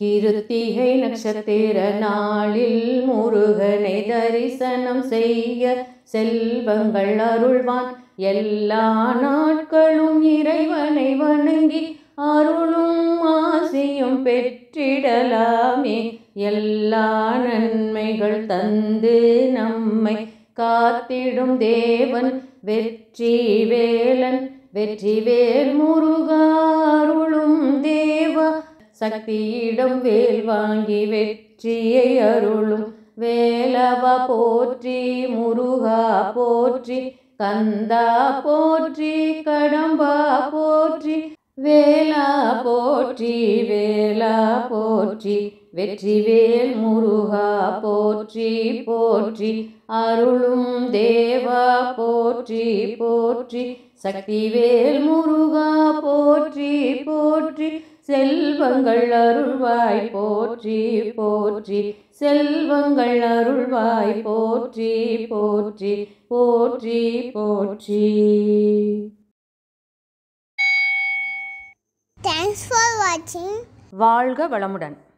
கிருத்திகை நட்சத்திர நாளில் முருகனை தரிசனம் செய்ய செல்வங்கள் அருள்வான். எல்லா நாட்களும் இறைவனை வணங்கி அருளும் ஆசியும் பெற்றிடலாமே. எல்லா நன்மைகள் தந்து நம்மை காத்திடும் தேவன் வெற்றி வேலன். வெற்றிவேல் முருகா அருளும் தேவா, சக்தியிடம் வேல் வாங்கி வெற்றியை அருளும் வேலவா போற்றி. முருகா போற்றி, கந்தா போற்றி, கடம்பா போற்றி, வேலா போற்றி, வேலா போற்றி. வெற்றிவேல் முருகா போற்றி போற்றி, அருளும் தேவா போற்றி போற்றி. சக்திவேல் முருகா போற்றி போற்றி, செல்வங்கள் அருள்வாய் போற்றி போற்றி, செல்வங்கள் அருள்வாய் போற்றி போற்றி போற்றி போற்றி. Thanks for watching. வாழ்க வளமுடன்.